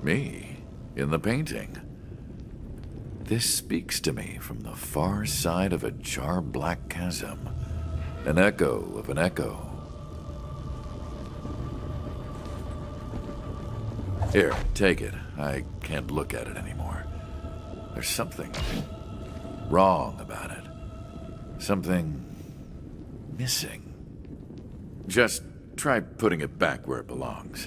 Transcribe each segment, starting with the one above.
Me? In the painting? This speaks to me from the far side of a jar-black chasm. An echo of an echo. Here, take it. I can't look at it anymore. There's something wrong about it. Something missing. Just try putting it back where it belongs.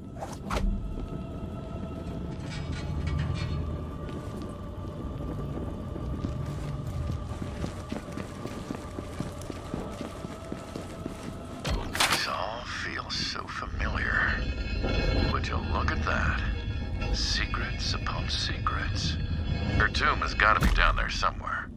This all feels so familiar. Would you look at that? Secrets upon secrets. Her tomb has got to be down there somewhere.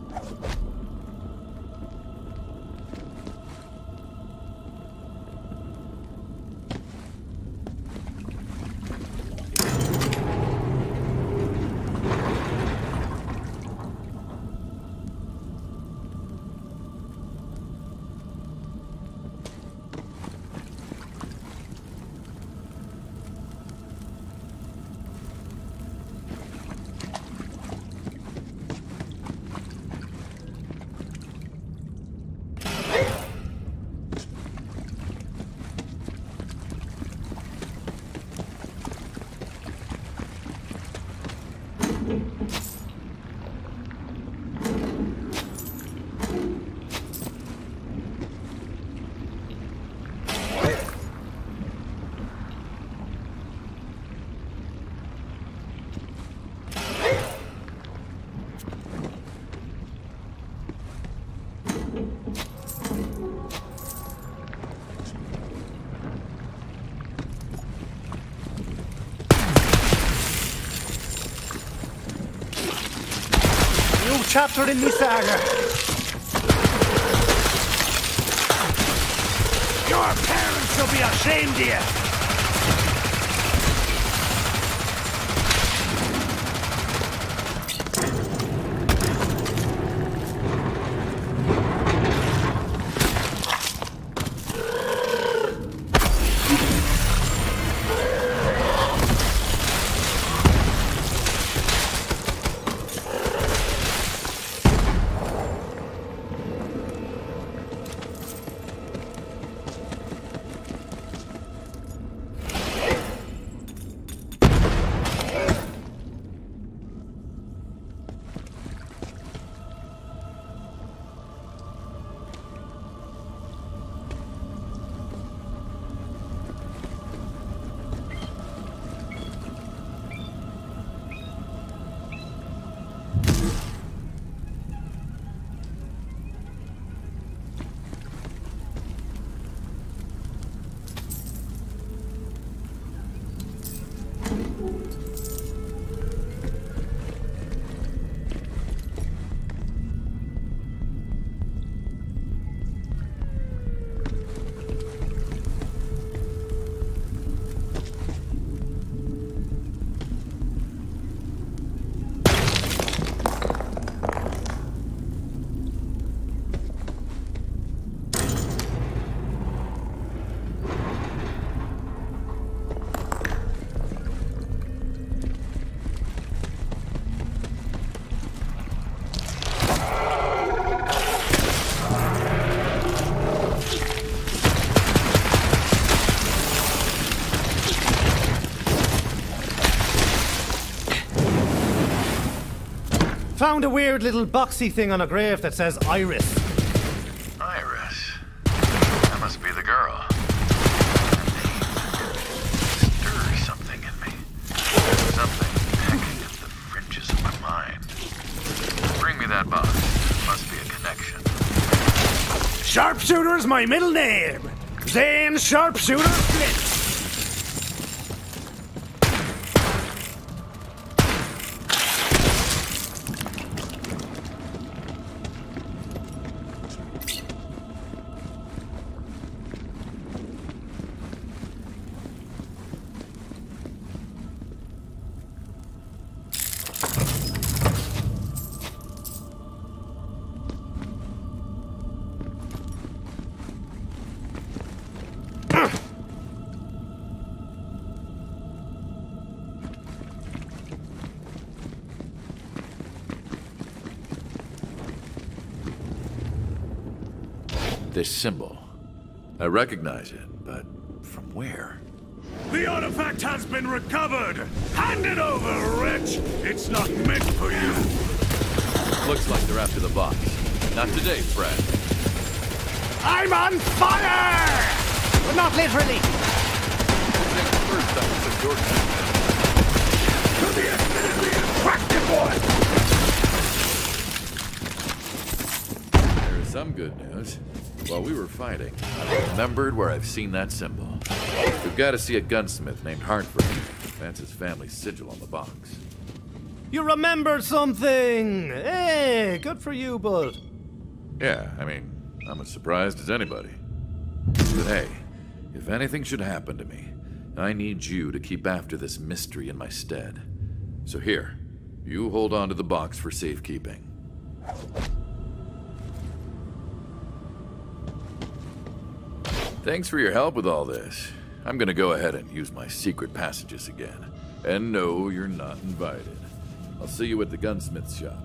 Chapter in this saga. Your parents will be ashamed of you. Found a weird little boxy thing on a grave that says Iris. Iris? That must be the girl. Stir something in me. Something pecking at the fringes of my mind. Bring me that box. Must be a connection. Sharpshooter's my middle name. Zane Sharpshooter Flint. This symbol. I recognize it, but from where? The artifact has been recovered! Hand it over, Rich! It's not meant for you! Looks like they're after the box. Not today, Fred. I'm on fire! But not literally. First, I was your To the admittedly attractive one! There is some good news. While we were fighting, I remembered where I've seen that symbol. We've got to see a gunsmith named Hartford. That's his family's sigil on the box. You remembered something! Hey, good for you, bud. Yeah, I mean, I'm as surprised as anybody. But hey, if anything should happen to me, I need you to keep after this mystery in my stead. So here, you hold on to the box for safekeeping. Thanks for your help with all this. I'm gonna go ahead and use my secret passages again. And no, you're not invited. I'll see you at the gunsmith's shop.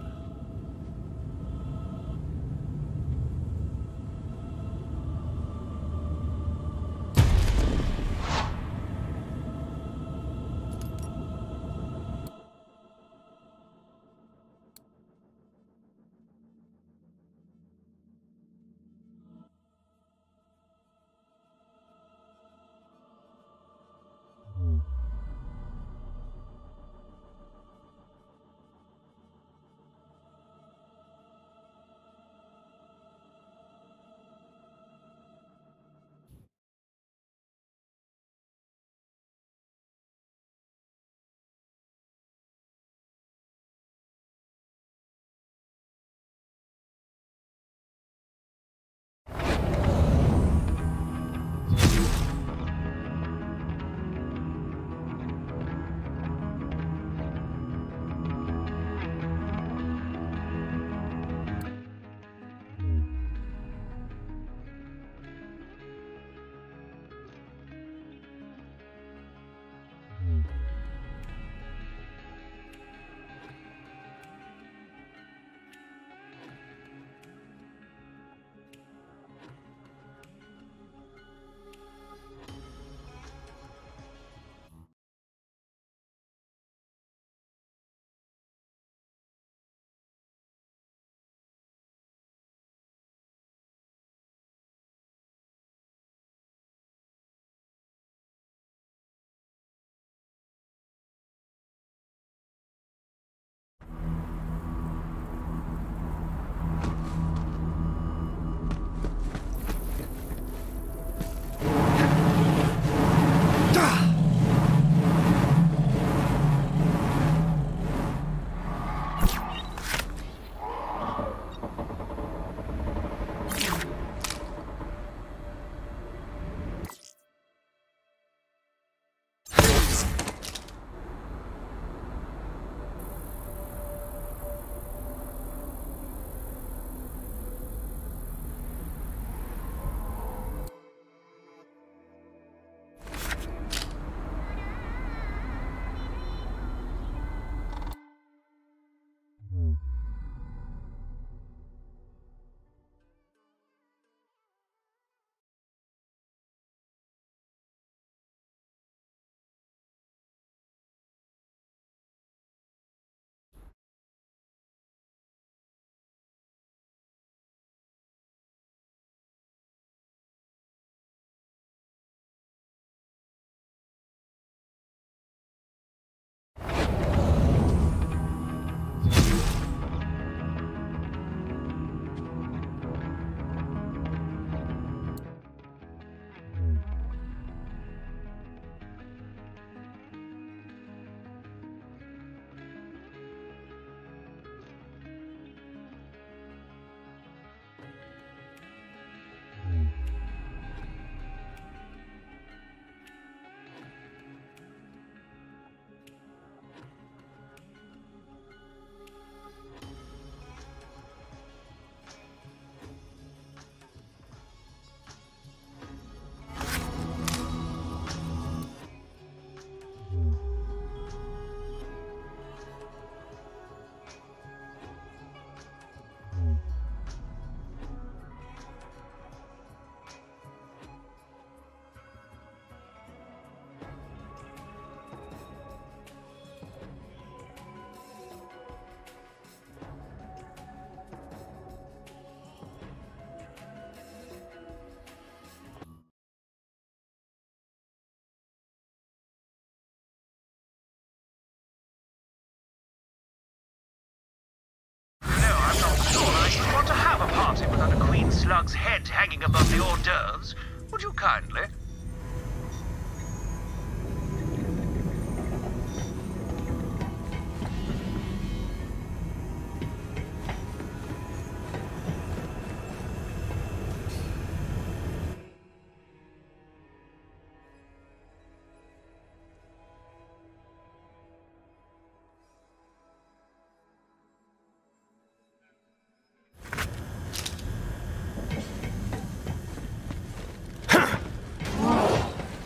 slug's head hanging above the hors d'oeuvres. Would you kindly?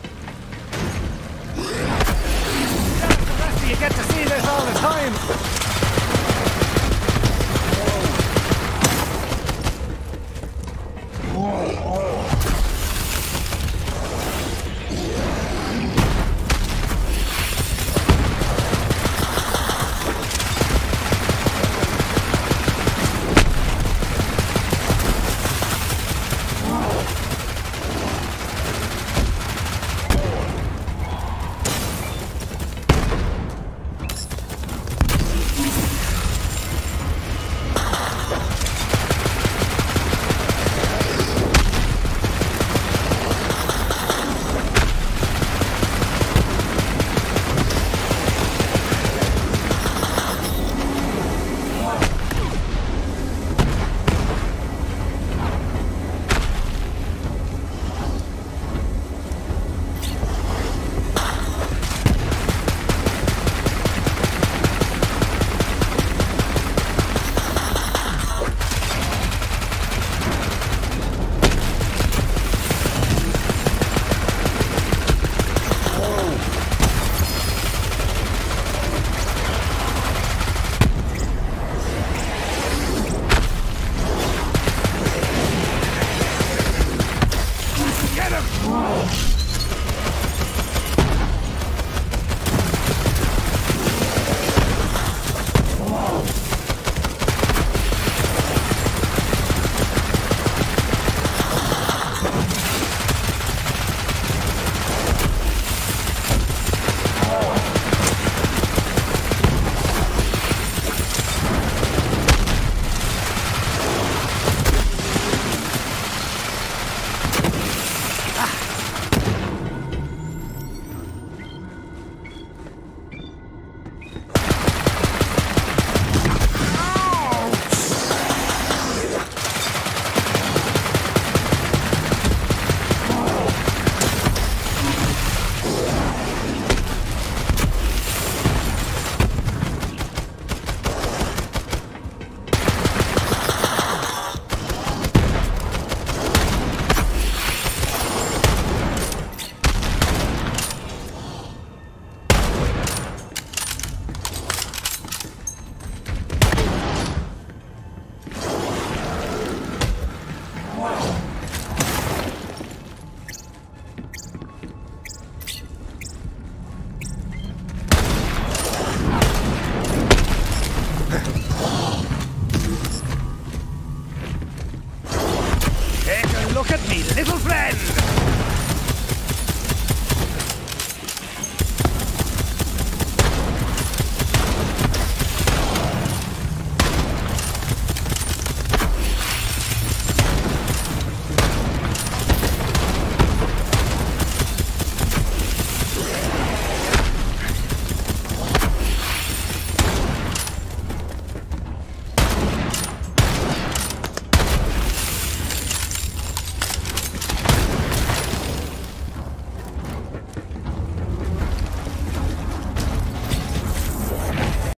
You get to see this all the time.